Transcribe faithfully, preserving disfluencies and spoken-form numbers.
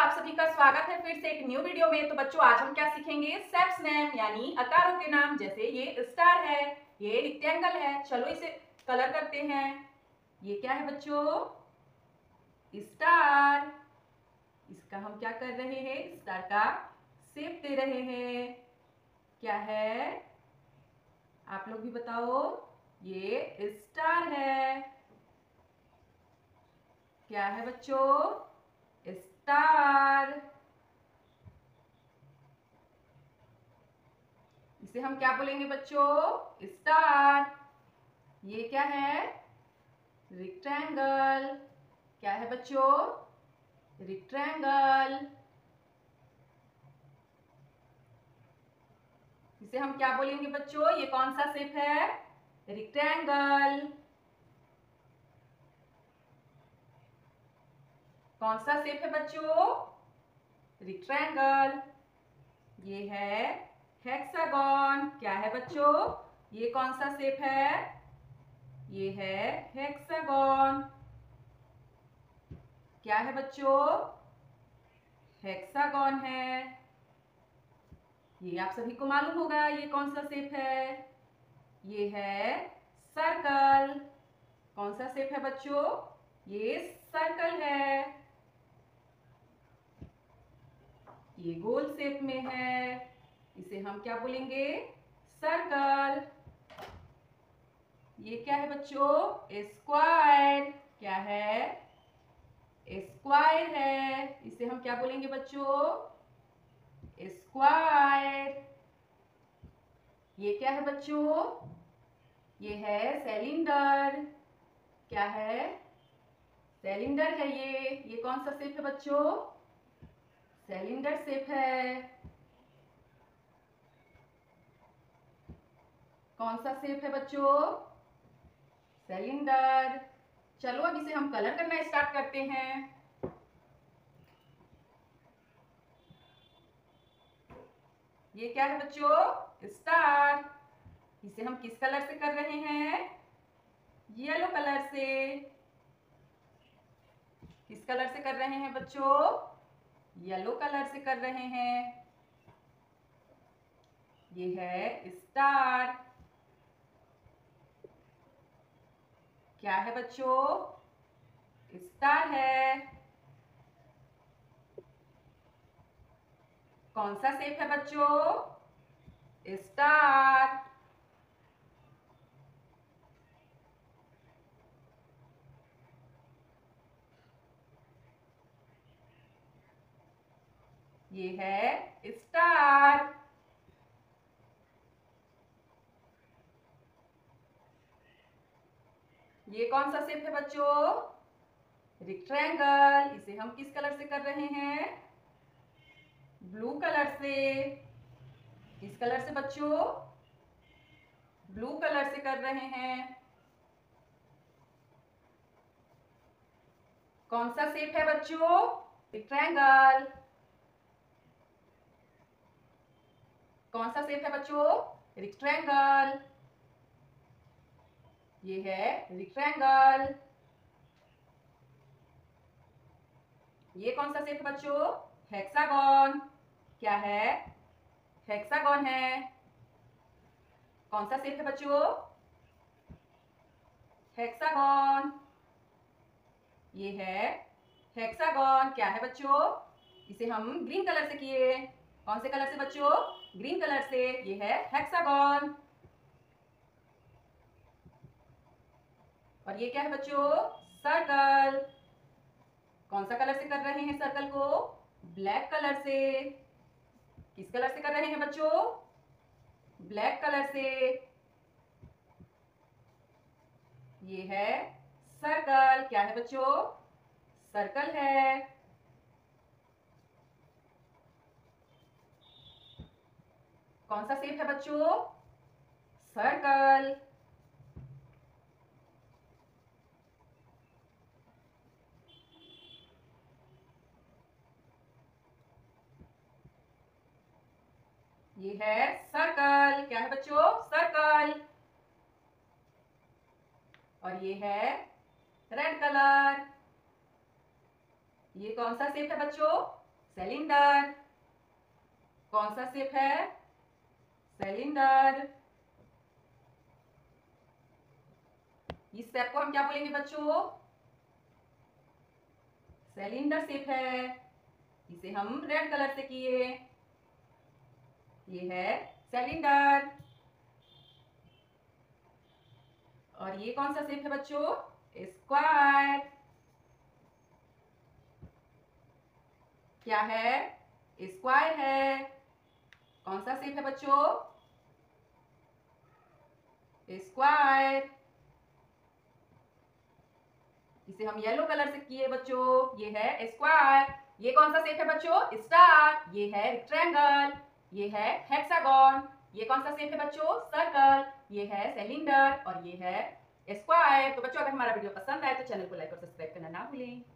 आप सभी का स्वागत है फिर से एक न्यू वीडियो में। तो बच्चों आज हम क्या सीखेंगे, शेप्स नेम यानी आकारों के नाम। जैसे ये स्टार है, ये रेक्टेंगल है। चलो इसे कलर करते हैं। ये क्या है बच्चों, स्टार। इसका हम क्या कर रहे हैं, स्टार का शेप दे रहे हैं। क्या है आप लोग भी बताओ। ये स्टार है। क्या है बच्चों, स्टार। इसे हम क्या बोलेंगे बच्चों, स्टार। ये क्या है, रेक्टेंगल। क्या है बच्चों, रेक्टेंगल। इसे हम क्या बोलेंगे बच्चों, ये कौन सा शेप है, रेक्टेंगल। कौन सा शेप है बच्चों, रेक्टेंगल। ये है हेक्सागन। क्या है बच्चों, ये कौन सा शेप है, ये है हेक्सागन। क्या है बच्चों, हेक्सागन है। ये आप सभी को मालूम होगा ये कौन सा शेप है, ये है सर्कल। कौन सा शेप है बच्चों, ये सर्कल है। ये गोल शेप में है, इसे हम क्या बोलेंगे, सर्कल। ये क्या है बच्चों, स्क्वायर। क्या है, स्क्वायर है। इसे हम क्या बोलेंगे बच्चों, स्क्वायर। ये क्या है बच्चों, ये है सिलेंडर। क्या है, सिलेंडर है। ये ये कौन सा शेप है बच्चों, सिलेंडर शेप है। कौन सा शेप है बच्चों, सिलेंडर। चलो अब इसे हम कलर करना स्टार्ट करते हैं। ये क्या है बच्चों, स्टार। इसे हम किस कलर से कर रहे हैं, येलो कलर से। किस कलर से कर रहे हैं बच्चों, येलो कलर से कर रहे हैं। ये है स्टार। क्या है बच्चों, स्टार है। कौन सा शेप है बच्चों, स्टार। ये है स्टार। ये कौन सा शेप है बच्चों, रेक्टेंगल। इसे हम किस कलर से कर रहे हैं, ब्लू कलर से। किस कलर से बच्चों, ब्लू कलर से कर रहे हैं। कौन सा शेप है बच्चों, रेक्टेंगल। कौन सा शेप है बच्चों, रेक्टेंगल। ये है रेक्टेंगल। ये कौन सा शेप है बच्चों, हेक्सागन। क्या है, हेक्सागन है। कौन सा शेप है बच्चों, हेक्सागन। ये है हेक्सागन। क्या है बच्चों, इसे हम ग्रीन कलर से किए। कौन से कलर से बच्चों, ग्रीन कलर से। ये है हेक्सागन। और ये क्या है बच्चों, सर्कल। कौन सा कलर से कर रहे हैं सर्कल को, ब्लैक कलर से। किस कलर से कर रहे हैं बच्चों, ब्लैक कलर से। ये है सर्कल। क्या है बच्चों, सर्कल है। कौन सा शेप है बच्चों, सर्कल। ये है सर्कल। क्या है बच्चों, सर्कल। और ये है रेड कलर। ये कौन सा शेप है बच्चों, सिलेंडर। कौन सा शेप है? सिलेंडर। इस शेप को हम क्या बोलेंगे बच्चों? सिलेंडर शेप है। इसे हम रेड कलर से किए। ये है सिलेंडर। और ये कौन सा शेप है बच्चों? स्क्वायर। क्या है? स्क्वायर है। कौन सा शेप है बच्चों? स्क्वायर। इसे हम येलो कलर से किए बच्चों। ये है स्क्वायर। ये कौन सा शेप है बच्चों? स्टार। ये है रेक्टेंगल। ये है हेक्सागन। ये कौन सा शेप है बच्चों? सर्कल। ये है सिलेंडर और ये है स्क्वायर। तो बच्चों अगर हमारा वीडियो पसंद आए तो चैनल को लाइक और सब्सक्राइब करना ना भूलें।